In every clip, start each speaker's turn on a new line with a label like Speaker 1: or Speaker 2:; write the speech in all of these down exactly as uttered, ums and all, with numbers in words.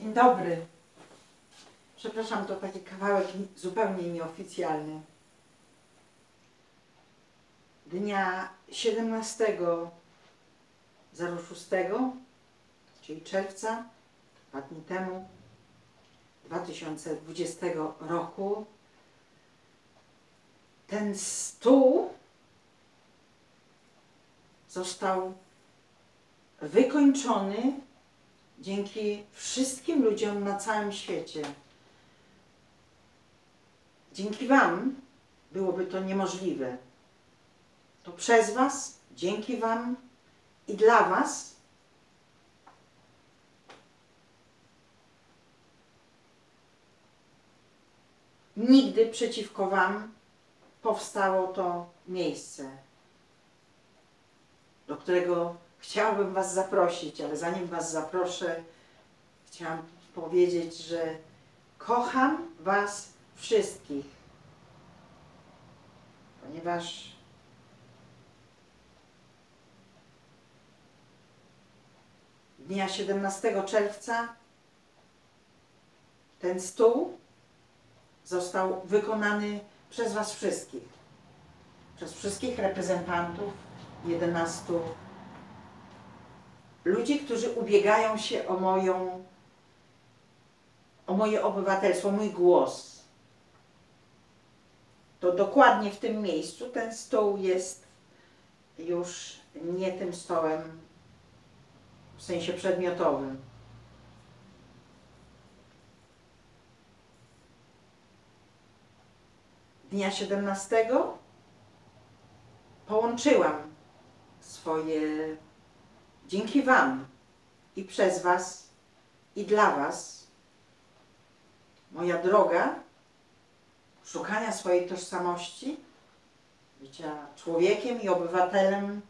Speaker 1: Dzień dobry. Przepraszam, to taki kawałek zupełnie nieoficjalny. Dnia siedemnastego szóstego, czyli czerwca, dwa dni temu, dwa tysiące dwudziestego roku, ten stół został wykończony dzięki wszystkim ludziom na całym świecie. Dzięki Wam byłoby to niemożliwe. To przez Was, dzięki Wam i dla Was nigdy przeciwko Wam powstało to miejsce, do którego chciałabym Was zaprosić, ale zanim Was zaproszę, chciałam powiedzieć, że kocham Was wszystkich, ponieważ dnia siedemnastego czerwca ten stół został wykonany przez Was wszystkich, przez wszystkich reprezentantów, jedenastu ludzi, którzy ubiegają się o moją, o moje obywatelstwo, o mój głos. To dokładnie w tym miejscu ten stół jest już nie tym stołem w sensie przedmiotowym. Dnia siedemnastego połączyłam swoje, dzięki Wam i przez Was i dla Was, moja droga szukania swojej tożsamości, bycia człowiekiem i obywatelem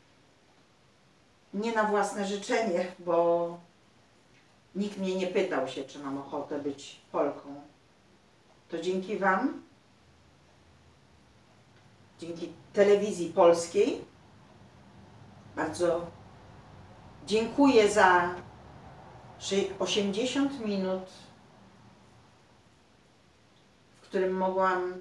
Speaker 1: nie na własne życzenie, bo nikt mnie nie pytał się, czy mam ochotę być Polką. To dzięki Wam, dzięki telewizji polskiej, bardzo dziękuję za osiemdziesiąt minut, w którym mogłam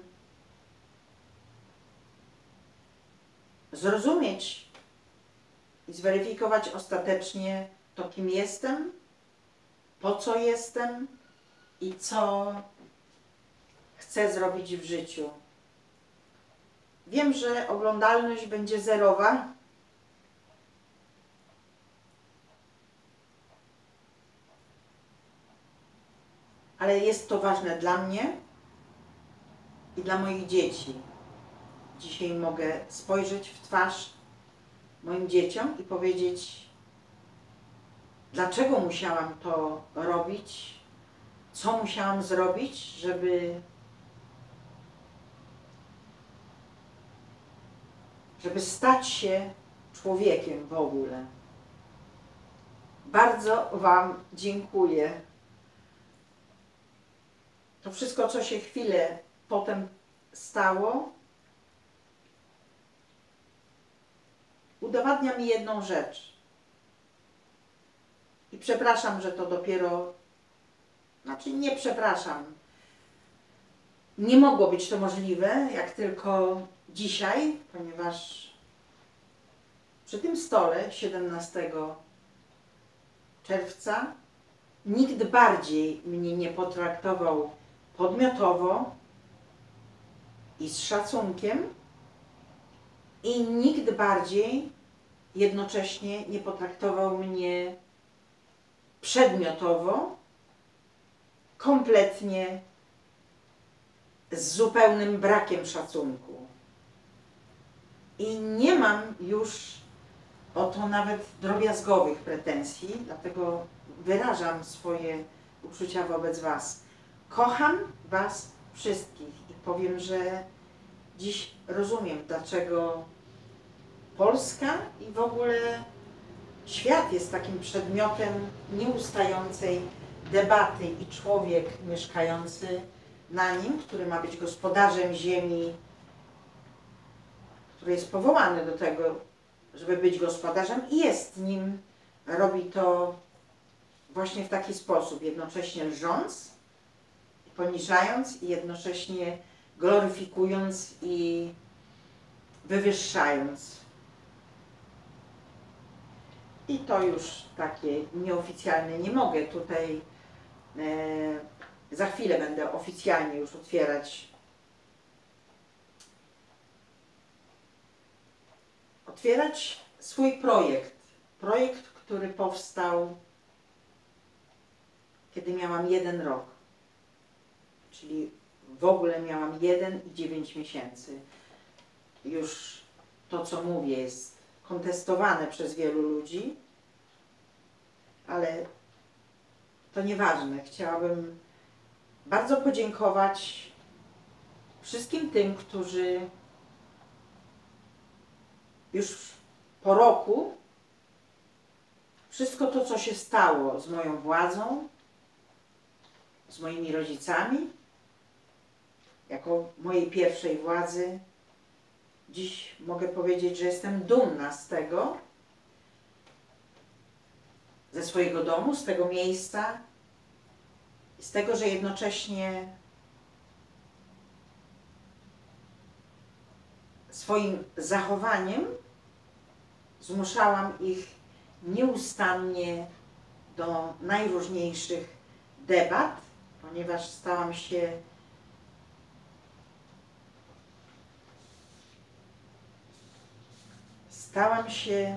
Speaker 1: zrozumieć i zweryfikować ostatecznie to, kim jestem, po co jestem i co chcę zrobić w życiu. Wiem, że oglądalność będzie zerowa, ale jest to ważne dla mnie i dla moich dzieci. Dzisiaj mogę spojrzeć w twarz moim dzieciom i powiedzieć, dlaczego musiałam to robić, co musiałam zrobić, żeby, żeby stać się człowiekiem w ogóle. Bardzo Wam dziękuję. To wszystko, co się chwilę potem stało, udowadnia mi jedną rzecz. I przepraszam, że to dopiero, znaczy nie przepraszam. Nie mogło być to możliwe, jak tylko dzisiaj, ponieważ przy tym stole siedemnastego czerwca nikt bardziej mnie nie potraktował podmiotowo i z szacunkiem i nikt bardziej jednocześnie nie potraktował mnie przedmiotowo, kompletnie z zupełnym brakiem szacunku. I nie mam już o to nawet drobiazgowych pretensji, dlatego wyrażam swoje uczucia wobec Was. Kocham Was wszystkich i powiem, że dziś rozumiem, dlaczego Polska i w ogóle świat jest takim przedmiotem nieustającej debaty i człowiek mieszkający na nim, który ma być gospodarzem ziemi, który jest powołany do tego, żeby być gospodarzem i jest nim, robi to właśnie w taki sposób, jednocześnie lżąc, poniżając i jednocześnie gloryfikując i wywyższając. I to już takie nieoficjalne, nie mogę tutaj, e, za chwilę będę oficjalnie już otwierać, otwierać swój projekt. Projekt, który powstał, kiedy miałam jeden rok, czyli w ogóle miałam jeden i dziewięć miesięcy. Już to, co mówię, jest kontestowane przez wielu ludzi, ale to nieważne. Chciałabym bardzo podziękować wszystkim tym, którzy już po roku wszystko to, co się stało z moją władzą, z moimi rodzicami, jako mojej pierwszej władzy, dziś mogę powiedzieć, że jestem dumna z tego, ze swojego domu, z tego miejsca, z tego, że jednocześnie swoim zachowaniem zmuszałam ich nieustannie do najróżniejszych debat, ponieważ stałam się stałam się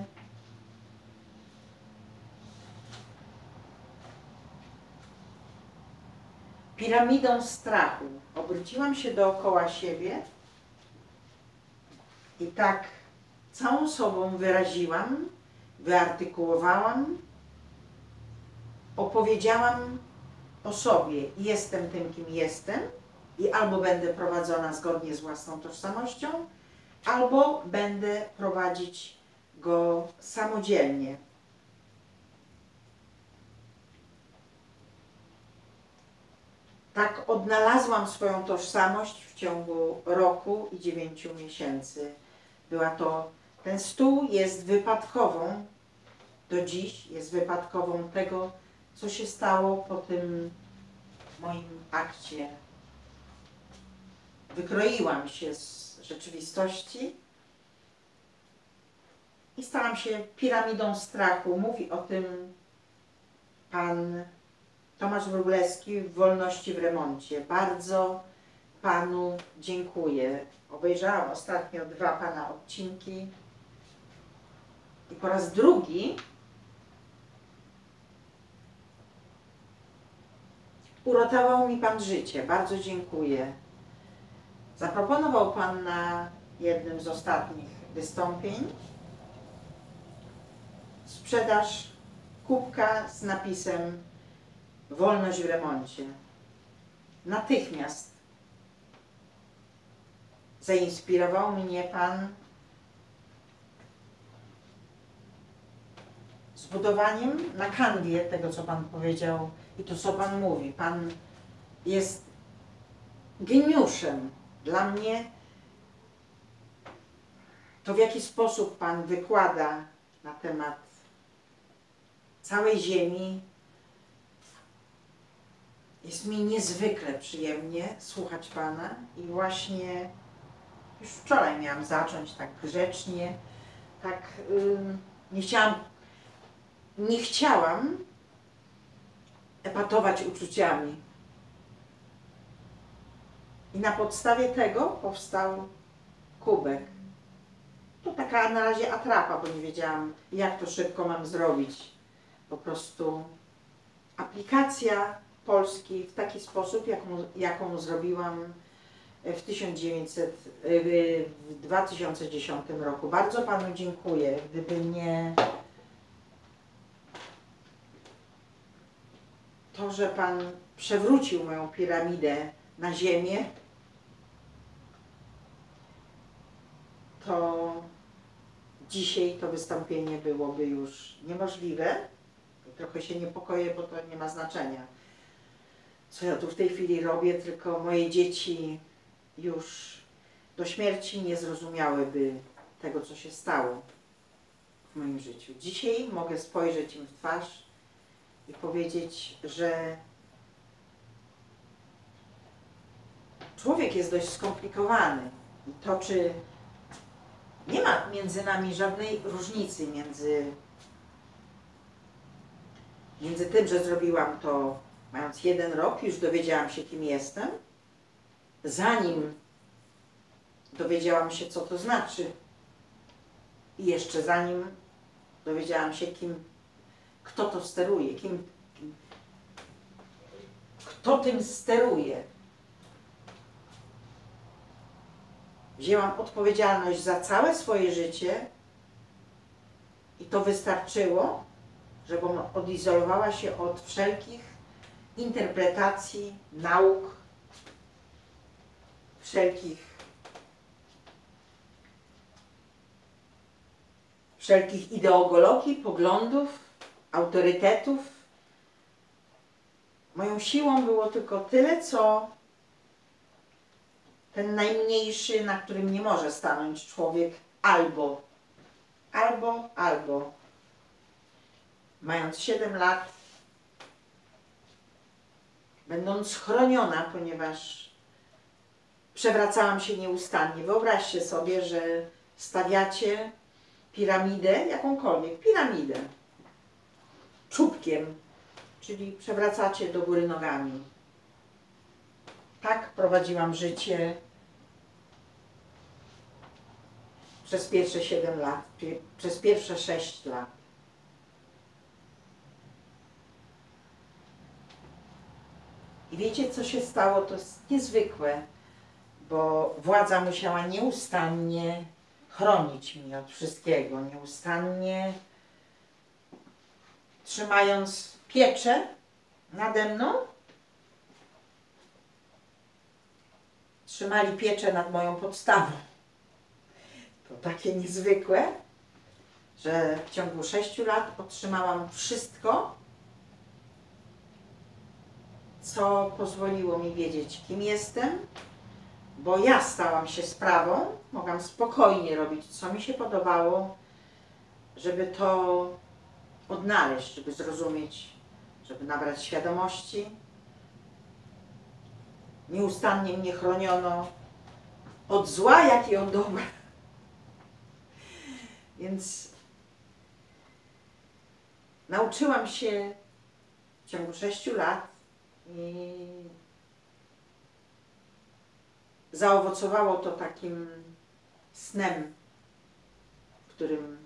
Speaker 1: piramidą strachu. Obróciłam się dookoła siebie i tak całą sobą wyraziłam, wyartykułowałam, opowiedziałam o sobie. Jestem tym, kim jestem i albo będę prowadzona zgodnie z własną tożsamością, albo będę prowadzić go samodzielnie. Tak odnalazłam swoją tożsamość w ciągu roku i dziewięciu miesięcy. Była to, ten stół jest wypadkową, do dziś jest wypadkową tego, co się stało po tym moim akcie. Wykroiłam się z rzeczywistości i stałam się piramidą strachu. Mówi o tym pan Tomasz Wróblewski w Wolności w remoncie. Bardzo panu dziękuję. Obejrzałam ostatnio dwa pana odcinki i po raz drugi uratował mi pan życie. Bardzo dziękuję. Zaproponował pan na jednym z ostatnich wystąpień sprzedaż kubka z napisem Wolność w remoncie. Natychmiast zainspirował mnie pan zbudowaniem na kanwie tego, co pan powiedział i to, co pan mówi. Pan jest geniuszem. Dla mnie to, w jaki sposób pan wykłada na temat całej ziemi, jest mi niezwykle przyjemnie słuchać pana i właśnie już wczoraj miałam zacząć tak grzecznie, tak yy, nie chciałam, nie chciałam epatować uczuciami. I na podstawie tego powstał kubek. To taka na razie atrapa, bo nie wiedziałam, jak to szybko mam zrobić. Po prostu aplikacja Polski w taki sposób, jaką, jaką zrobiłam w, tysiąc dziewięćset, w dwa tysiące dziesiątym roku. Bardzo panu dziękuję. Gdyby nie to, że pan przewrócił moją piramidę na ziemię, to dzisiaj to wystąpienie byłoby już niemożliwe. Trochę się niepokoję, bo to nie ma znaczenia, co ja tu w tej chwili robię, tylko moje dzieci już do śmierci nie zrozumiałyby tego, co się stało w moim życiu. Dzisiaj mogę spojrzeć im w twarz i powiedzieć, że człowiek jest dość skomplikowany. I to, czy nie ma między nami żadnej różnicy między, między tym, że zrobiłam to mając jeden rok, już dowiedziałam się, kim jestem, zanim dowiedziałam się, co to znaczy, i jeszcze zanim dowiedziałam się, kim, kto to steruje, kim, kto tym steruje. Wzięłam odpowiedzialność za całe swoje życie i to wystarczyło, żebym odizolowała się od wszelkich interpretacji, nauk, wszelkich, wszelkich ideologii, poglądów, autorytetów. Moją siłą było tylko tyle, co ten najmniejszy, na którym nie może stanąć człowiek, albo, albo, albo. Mając siedem lat, będąc chroniona, ponieważ przewracałam się nieustannie. Wyobraźcie sobie, że stawiacie piramidę, jakąkolwiek, piramidę, czubkiem, czyli przewracacie do góry nogami. Tak prowadziłam życie przez pierwsze siedem lat, przez pierwsze sześć lat. I wiecie, co się stało? To jest niezwykłe, bo władza musiała nieustannie chronić mnie od wszystkiego, nieustannie trzymając pieczę nade mną. Trzymali pieczę nad moją podstawą. To takie niezwykłe, że w ciągu sześciu lat otrzymałam wszystko, co pozwoliło mi wiedzieć, kim jestem, bo ja stałam się sprawą, mogłam spokojnie robić, co mi się podobało, żeby to odnaleźć, żeby zrozumieć, żeby nabrać świadomości. Nieustannie mnie chroniono od zła, jak i od dobra. Więc nauczyłam się w ciągu sześciu lat i zaowocowało to takim snem, w którym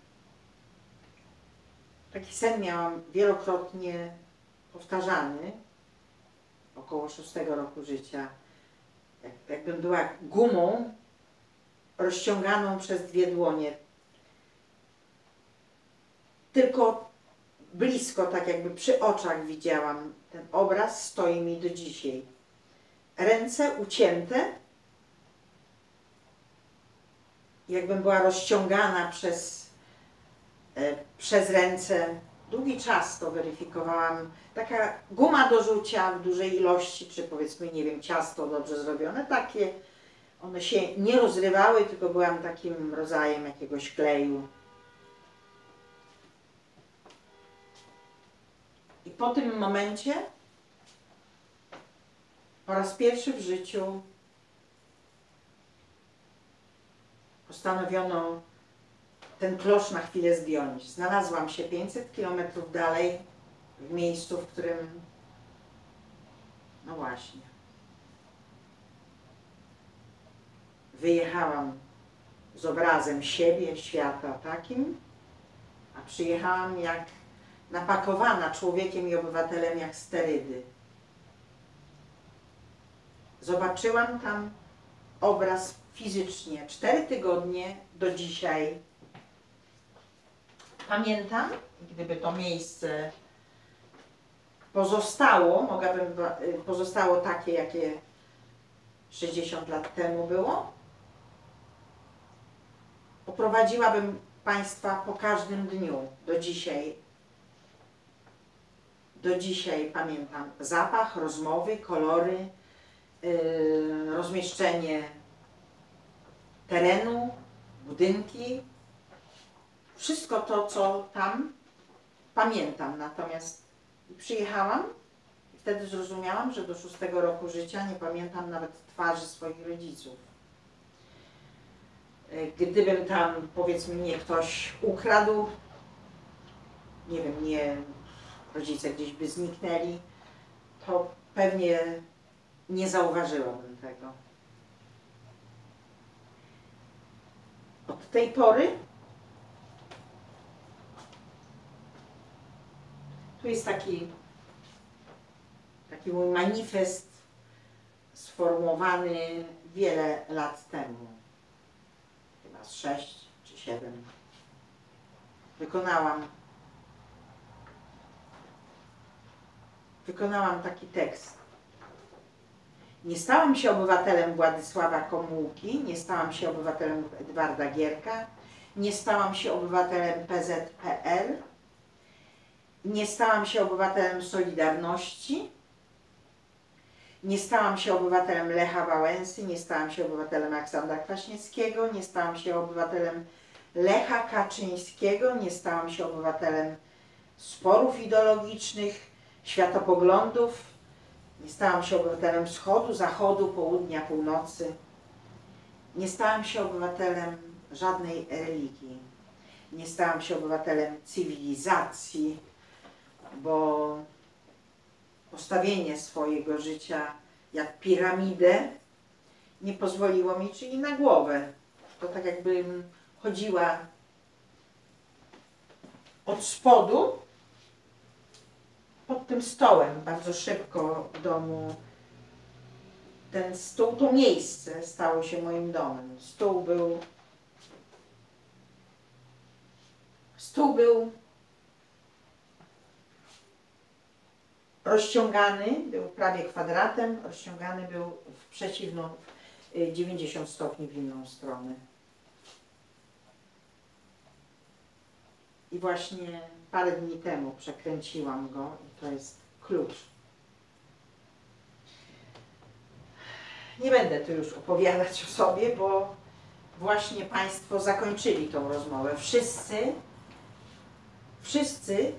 Speaker 1: taki sen miałam wielokrotnie powtarzany, około szóstego roku życia, jak, jakbym była gumą rozciąganą przez dwie dłonie. Tylko blisko, tak jakby przy oczach widziałam ten obraz, stoi mi do dzisiaj. Ręce ucięte, jakbym była rozciągana przez, e, przez ręce. Długi czas to weryfikowałam. Taka guma do rzucia w dużej ilości, czy powiedzmy, nie wiem, ciasto dobrze zrobione, takie. One się nie rozrywały, tylko byłam takim rodzajem jakiegoś kleju. I po tym momencie, po raz pierwszy w życiu, postanowiono ten klosz na chwilę zdjąć. Znalazłam się pięćset kilometrów dalej, w miejscu, w którym, no właśnie, wyjechałam z obrazem siebie, świata takim, a przyjechałam jak napakowana człowiekiem i obywatelem jak sterydy. Zobaczyłam tam obraz fizycznie. Cztery tygodnie do dzisiaj pamiętam, gdyby to miejsce pozostało, mogłabym, pozostało takie, jakie sześćdziesiąt lat temu było, oprowadziłabym Państwa po każdym dniu do dzisiaj. Do dzisiaj pamiętam zapach, rozmowy, kolory, yy, rozmieszczenie terenu, budynki. Wszystko to, co tam pamiętam. Natomiast I przyjechałam i wtedy zrozumiałam, że do szóstego roku życia nie pamiętam nawet twarzy swoich rodziców. Gdybym tam, powiedzmy, mnie ktoś ukradł, nie wiem, nie, rodzice gdzieś by zniknęli, to pewnie nie zauważyłabym tego. Od tej pory tu jest taki, taki mój manifest sformułowany wiele lat temu. Chyba z sześć czy siedem. Wykonałam wykonałam taki tekst. Nie stałam się obywatelem Władysława Gomułki, nie stałam się obywatelem Edwarda Gierka, nie stałam się obywatelem P Z P R, nie stałam się obywatelem Solidarności, nie stałam się obywatelem Lecha Wałęsy, nie stałam się obywatelem Aleksandra Kwaśniewskiego, nie stałam się obywatelem Lecha Kaczyńskiego, nie stałam się obywatelem sporów ideologicznych, światopoglądów, nie stałam się obywatelem wschodu, zachodu, południa, północy. Nie stałam się obywatelem żadnej religii. Nie stałam się obywatelem cywilizacji, bo postawienie swojego życia jak piramidę nie pozwoliło mi, czyli na głowę. To tak jakbym chodziła od spodu pod tym stołem bardzo szybko w domu. Ten stół, to miejsce stało się moim domem. Stół był stół był rozciągany, był prawie kwadratem, rozciągany był w przeciwną, dziewięćdziesiąt stopni w inną stronę. I właśnie parę dni temu przekręciłam go i to jest klucz. Nie będę tu już opowiadać o sobie, bo właśnie Państwo zakończyli tą rozmowę. Wszyscy, wszyscy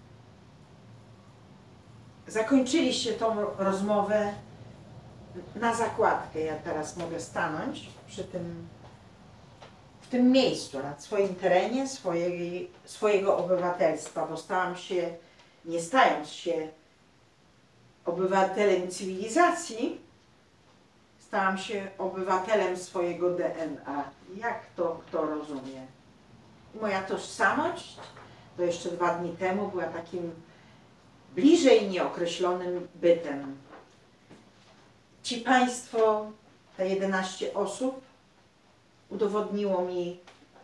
Speaker 1: zakończyliście tą rozmowę na zakładkę. Ja teraz mogę stanąć przy tym, w tym miejscu, na swoim terenie, swojej, swojego obywatelstwa, bo stałam się, nie stając się obywatelem cywilizacji, stałam się obywatelem swojego D N A. Jak to kto rozumie? I moja tożsamość, to jeszcze dwa dni temu, była takim bliżej nieokreślonym bytem. Ci Państwo, te jedenaście osób, udowodniło mi,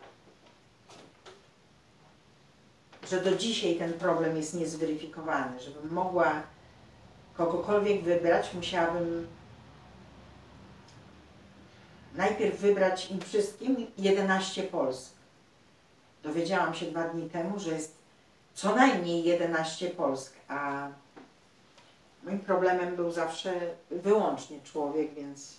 Speaker 1: że do dzisiaj ten problem jest niezweryfikowany. Żebym mogła kogokolwiek wybrać, musiałabym najpierw wybrać im wszystkim jedenaście Polsk. Dowiedziałam się dwa dni temu, że jest co najmniej jedenaście Polsk, a moim problemem był zawsze wyłącznie człowiek, więc,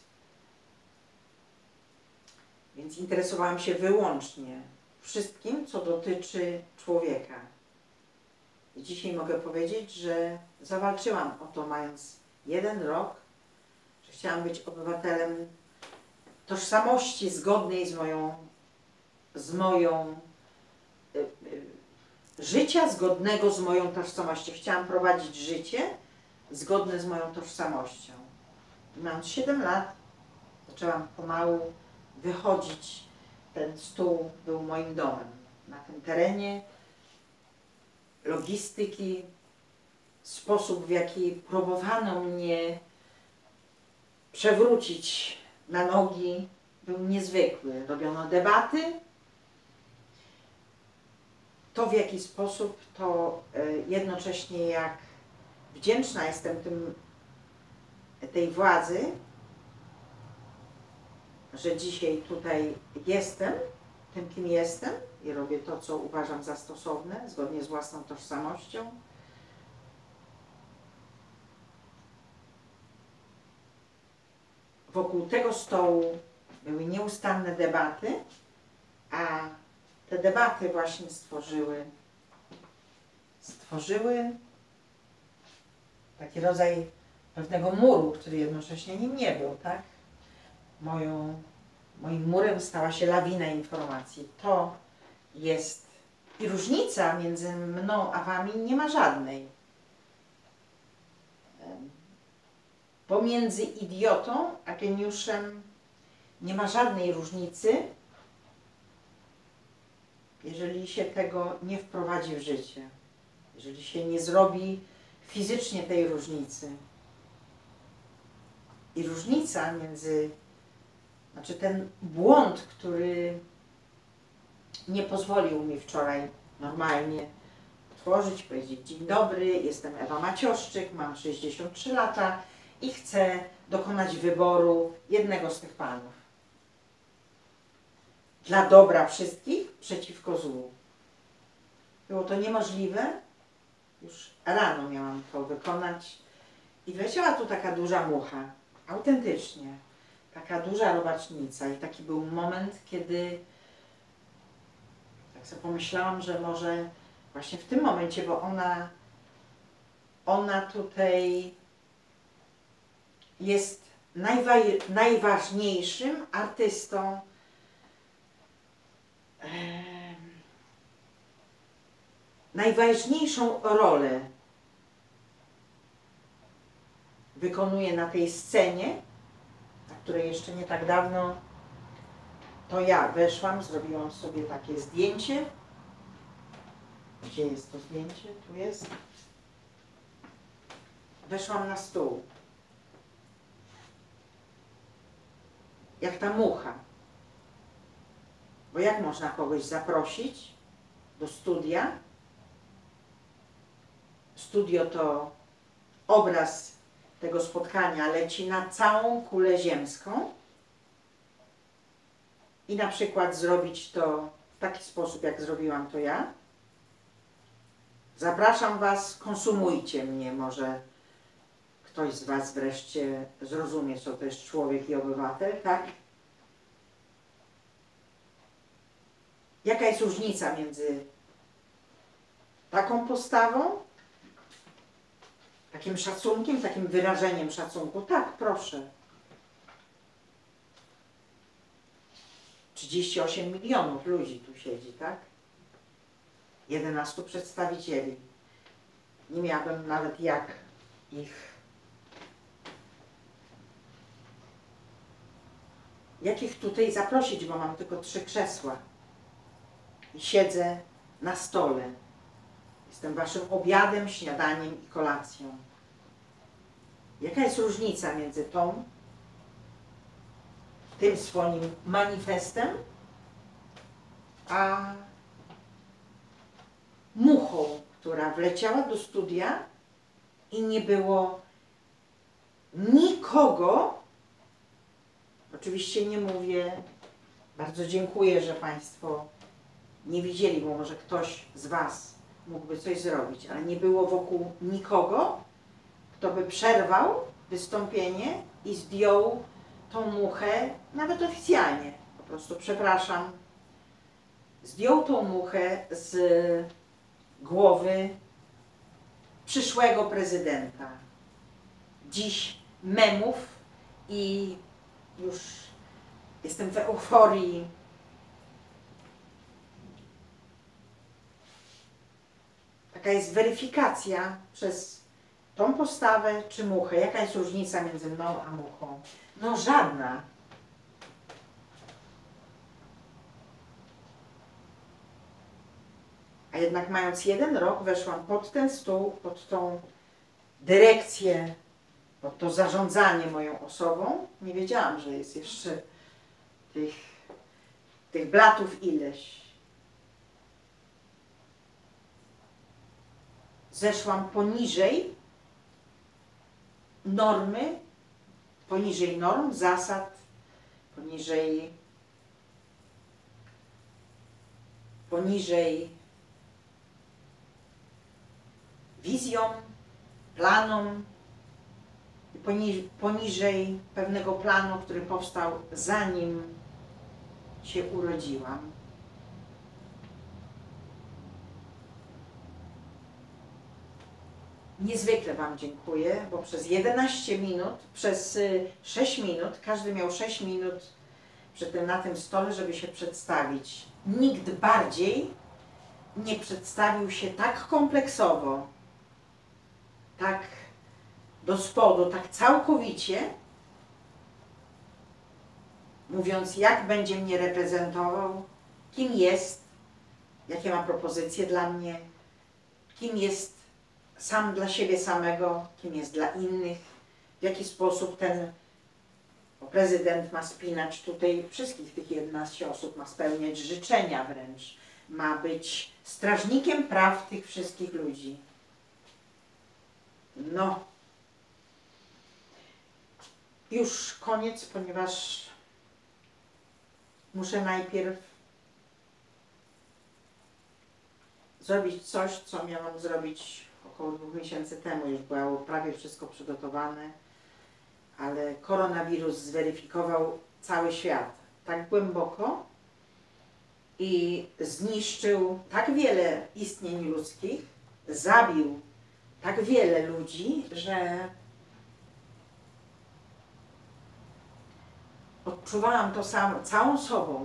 Speaker 1: więc interesowałam się wyłącznie wszystkim, co dotyczy człowieka. I dzisiaj mogę powiedzieć, że zawalczyłam o to, mając jeden rok, że chciałam być obywatelem tożsamości zgodnej z moją, z moją y, y, życia zgodnego z moją tożsamością. Chciałam prowadzić życie zgodne z moją tożsamością. I mając siedem lat, zaczęłam pomału wychodzić. Ten stół był moim domem. Na tym terenie logistyki, sposób, w jaki próbowano mnie przewrócić na nogi, był niezwykły. Robiono debaty. To, w jaki sposób, to jednocześnie jak wdzięczna jestem tym, tej władzy, że dzisiaj tutaj jestem, tym kim jestem i robię to, co uważam za stosowne, zgodnie z własną tożsamością. Wokół tego stołu były nieustanne debaty, a te debaty właśnie stworzyły, stworzyły taki rodzaj pewnego muru, który jednocześnie nim nie był, tak? Moją, moim murem stała się lawina informacji. To jest i różnica między mną a wami nie ma żadnej. Pomiędzy idiotą a geniuszem nie ma żadnej różnicy, jeżeli się tego nie wprowadzi w życie, jeżeli się nie zrobi fizycznie tej różnicy. I różnica między, znaczy ten błąd, który nie pozwolił mi wczoraj normalnie otworzyć, powiedzieć: dzień dobry, jestem Ewa Macioszczyk, mam sześćdziesiąt trzy lata i chcę dokonać wyboru jednego z tych panów. Dla dobra wszystkich, przeciwko złu. Było to niemożliwe. Już rano miałam to wykonać i wleciała tu taka duża mucha. Autentycznie. Taka duża robacznica. I taki był moment, kiedy tak sobie pomyślałam, że może właśnie w tym momencie, bo ona, ona tutaj jest najwa najważniejszym artystą, e, najważniejszą rolę wykonuje na tej scenie, na której jeszcze nie tak dawno to ja weszłam, zrobiłam sobie takie zdjęcie. Gdzie jest to zdjęcie? Tu jest. Weszłam na stół. Jak ta mucha. Bo jak można kogoś zaprosić do studia? Studio to obraz tego spotkania leci na całą kulę ziemską i na przykład zrobić to w taki sposób, jak zrobiłam to ja. Zapraszam was, konsumujcie mnie, może ktoś z was wreszcie zrozumie, co to jest człowiek i obywatel, tak? Jaka jest różnica między taką postawą, takim szacunkiem, takim wyrażeniem szacunku? Tak, proszę. trzydzieści osiem milionów ludzi tu siedzi, tak? jedenastu przedstawicieli. Nie miałabym nawet jak ich... Jak ich tutaj zaprosić, bo mam tylko trzy krzesła. I siedzę na stole. Jestem waszym obiadem, śniadaniem i kolacją. Jaka jest różnica między tą, tym swoim manifestem, a muchą, która wleciała do studia i nie było nikogo. Oczywiście nie mówię, bardzo dziękuję, że państwo nie widzieli, bo może ktoś z was mógłby coś zrobić, ale nie było wokół nikogo, kto by przerwał wystąpienie i zdjął tą muchę, nawet oficjalnie, po prostu przepraszam, zdjął tą muchę z głowy przyszłego prezydenta. Dziś memów i już jestem w euforii. Taka jest weryfikacja przez tą postawę czy muchę. Jaka jest różnica między mną a muchą? No żadna. A jednak mając jeden rok weszłam pod ten stół, pod tą dyrekcję, pod to zarządzanie moją osobą. Nie wiedziałam, że jest jeszcze tych, tych blatów ileś. Zeszłam poniżej normy, poniżej norm, zasad, poniżej, poniżej wizją, planom, poniżej, poniżej pewnego planu, który powstał zanim się urodziłam. niezwykle Wam dziękuję, bo przez jedenaście minut, przez sześć minut, każdy miał sześć minut przy tym, na tym stole, żeby się przedstawić. Nikt bardziej nie przedstawił się tak kompleksowo, tak do spodu, tak całkowicie, mówiąc, jak będzie mnie reprezentował, kim jest, jakie ma propozycje dla mnie, kim jest sam dla siebie samego, kim jest dla innych, w jaki sposób ten prezydent ma spinać tutaj wszystkich tych jedenaście osób, ma spełniać życzenia wręcz, ma być strażnikiem praw tych wszystkich ludzi. No, już koniec, ponieważ muszę najpierw zrobić coś, co miałam zrobić około dwóch miesięcy temu. Już było prawie wszystko przygotowane, ale koronawirus zweryfikował cały świat tak głęboko i zniszczył tak wiele istnień ludzkich, zabił tak wiele ludzi, że odczuwałam to sam, całą sobą.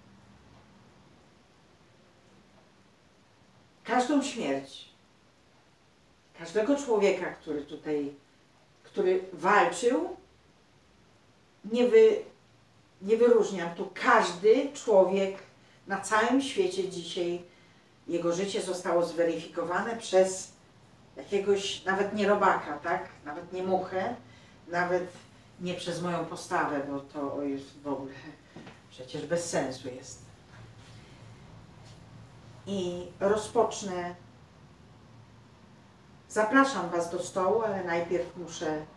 Speaker 1: Każdą śmierć, każdego człowieka, który tutaj, który walczył, nie, wy, nie wyróżniam. Tu każdy człowiek na całym świecie dzisiaj, jego życie zostało zweryfikowane przez jakiegoś, nawet nie robaka, tak? Nawet nie muchę, nawet nie przez moją postawę, bo to jest w ogóle przecież bez sensu jest. I rozpocznę. Zapraszam Was do stołu, ale najpierw muszę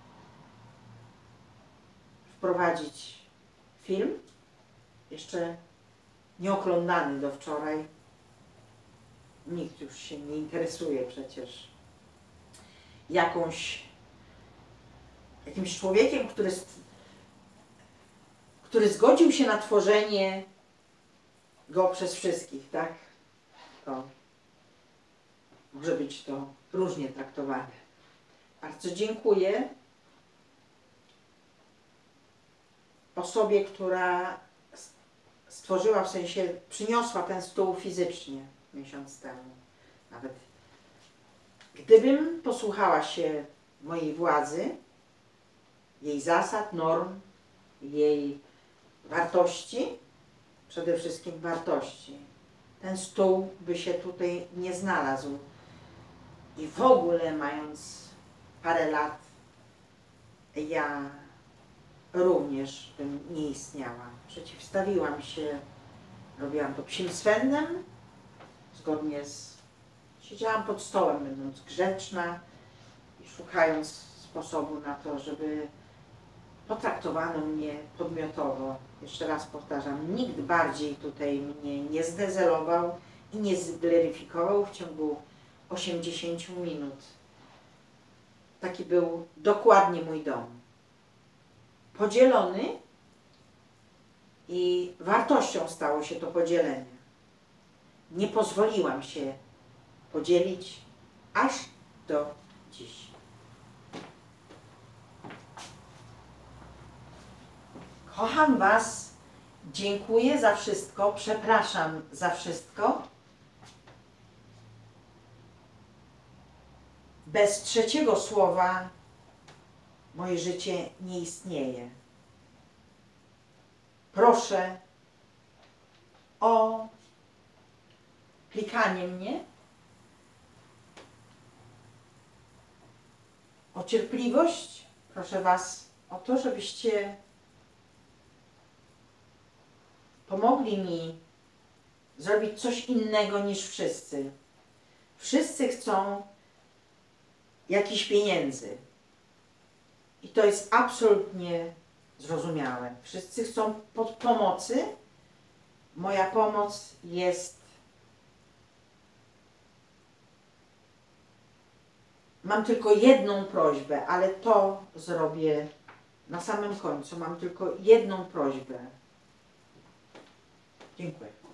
Speaker 1: wprowadzić film, jeszcze nieoglądany do wczoraj. Nikt już się nie interesuje przecież jakąś, jakimś człowiekiem, który, który zgodził się na tworzenie go przez wszystkich, tak? To może być to różnie traktowane. Bardzo dziękuję osobie, która stworzyła, w sensie przyniosła ten stół fizycznie miesiąc temu. Nawet gdybym posłuchała się mojej władzy, jej zasad, norm, jej wartości, przede wszystkim wartości, ten stół by się tutaj nie znalazł. I w ogóle, mając parę lat, ja również bym nie istniała. Przeciwstawiłam się, robiłam to psim swędem, zgodnie z... Siedziałam pod stołem, będąc grzeczna i szukając sposobu na to, żeby potraktowano mnie podmiotowo. Jeszcze raz powtarzam, nikt bardziej tutaj mnie nie zdezelował i nie zgleryfikował w ciągu osiemdziesięciu minut. Taki był dokładnie mój dom. Podzielony i wartością stało się to podzielenie. Nie pozwoliłam się podzielić aż do dziś. Kocham Was, dziękuję za wszystko, przepraszam za wszystko. Bez trzeciego słowa moje życie nie istnieje. Proszę o klikanie mnie, o cierpliwość. Proszę Was o to, żebyście pomogli mi zrobić coś innego niż wszyscy. Wszyscy chcą jakichś pieniędzy. I to jest absolutnie zrozumiałe. Wszyscy chcą pod pomocy. Moja pomoc jest... Mam tylko jedną prośbę, ale to zrobię na samym końcu. Mam tylko jedną prośbę. Dziękuję.